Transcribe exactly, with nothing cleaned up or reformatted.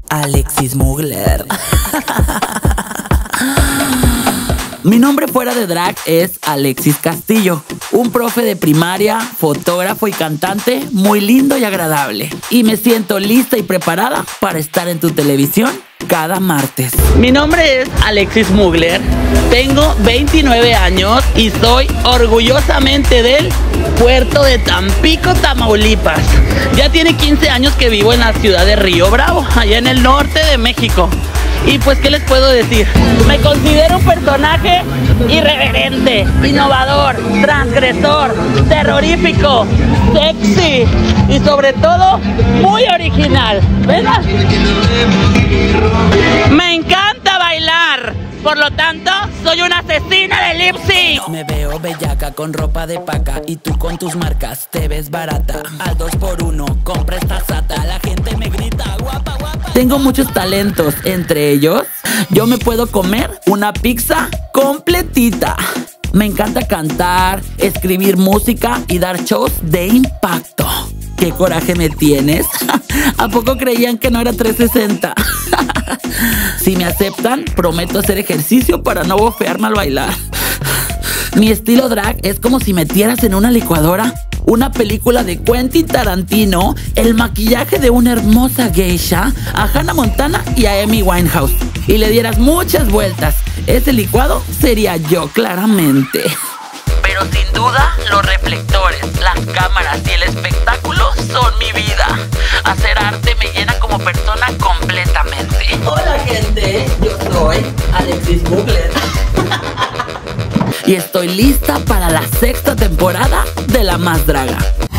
Alexis Mugler. Mi nombre fuera de drag es Alexis Castillo, un profe de primaria, fotógrafo y cantante muy lindo y agradable. Y me siento lista y preparada para estar en tu televisión cada martes. Mi nombre es Alexis Mugler, tengo veintinueve años y soy orgullosamente del puerto de Tampico, Tamaulipas. Ya tiene quince años que vivo en la ciudad de Río Bravo, allá en el norte de México. Y pues, ¿qué les puedo decir? Me considero un personaje irreverente, innovador, transgresor, terrorífico, sexy y sobre todo muy original, ¿verdad? Me encanta bailar, por lo tanto, soy una asesina de lip sync. Me veo bellaca con ropa de paca y tú con tus marcas te ves barata. Al dos por uno, compra esta sata, la gente me grita guapa, guapa. Tengo muchos talentos, entre ellos, yo me puedo comer una pizza completita. Me encanta cantar, escribir música y dar shows de impacto. ¿Qué coraje me tienes? ¿A poco creían que no era trescientos sesenta? Si me aceptan, prometo hacer ejercicio para no bofearme al bailar. Mi estilo drag es como si metieras en una licuadora una película de Quentin Tarantino, el maquillaje de una hermosa geisha, a Hannah Montana y a Amy Winehouse, y le dieras muchas vueltas. Ese licuado sería yo, claramente. Pero sin duda, los reflectores, las cámaras y el espectáculo son mi vida. Hacer arte me llena como persona completamente. Hola, gente, yo soy Alexis Mugler. Y estoy lista para la sexta temporada de La Más Draga.